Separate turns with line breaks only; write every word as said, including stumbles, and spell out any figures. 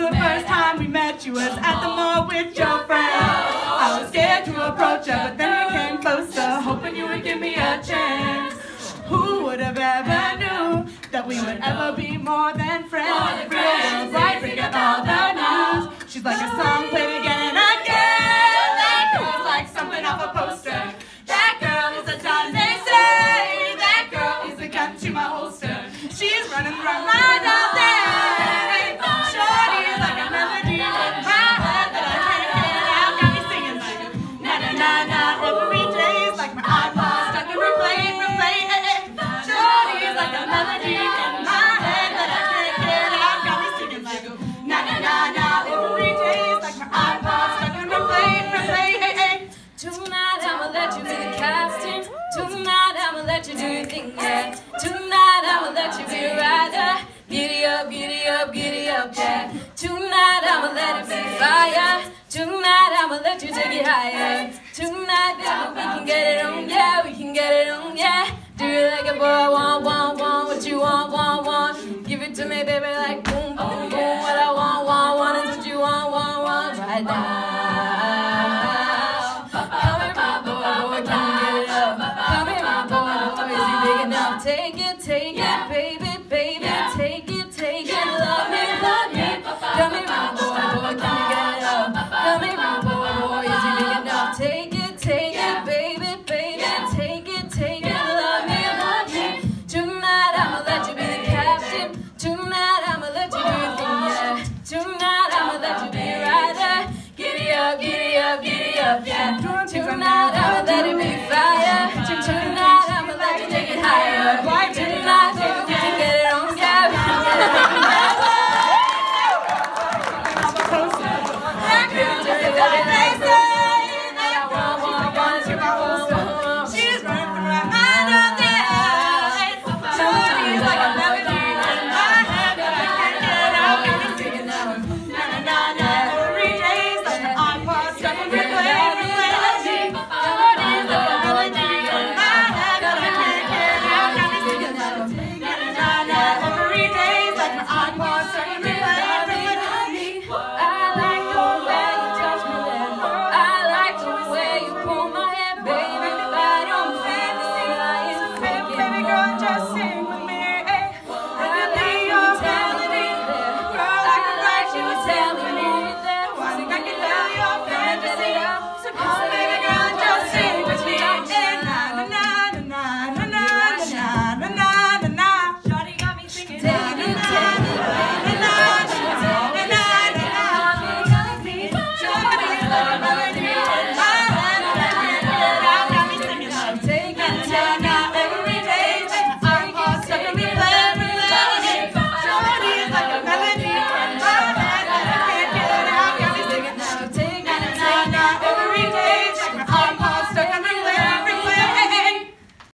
the first time we met, you was at the mall with your friend. I was scared to approach her, but then you came closer, hoping you would give me a chance. Who would have ever knew that we would ever be more than friends? Real world right, forget all the news. She's like a song played again and again. That girl's like something off a poster. That girl is a dime, they say. That girl is a gun to my holster. She's running through my mind all day. Shorty is like a melody in my head that I can't get out. Got me singing like na na na na every day. It's like my iPod stuck in replay, replay. Shorty is like a melody in my head that I can't get out. Got me singing like na na na na every day. It's like my iPod stuck in replay, replay.
Tonight I'ma let you be the captain. Tonight I'ma let you do your thing, yeah. Tonight I'ma let you be a rider. Giddy up, giddy up, giddy up, yeah. Tonight I'ma let it be fire. Tonight I'ma let you take it higher. Tonight, baby, we can get it on, yeah. We can get it on, yeah. Do it like a boy, want, want, want. What you want, want, want. Give it to me, baby, like boom, boom, boom. What I want, want, want is what you want, want, want right now. Take it, take it, baby, baby, take it, take it, love me, love me. Come here, my boy, boy, can you get it up? Come here, my boy, boy, is he big enough? Take it, take it, baby, baby, take it, take it, love me, love me. Tonight I'ma let you be the captain. Tonight I'ma let you do your thing, yeah. Tonight I'ma let you be a rider. Giddy up, giddy up, giddy up, yeah. Tonight I'ma let it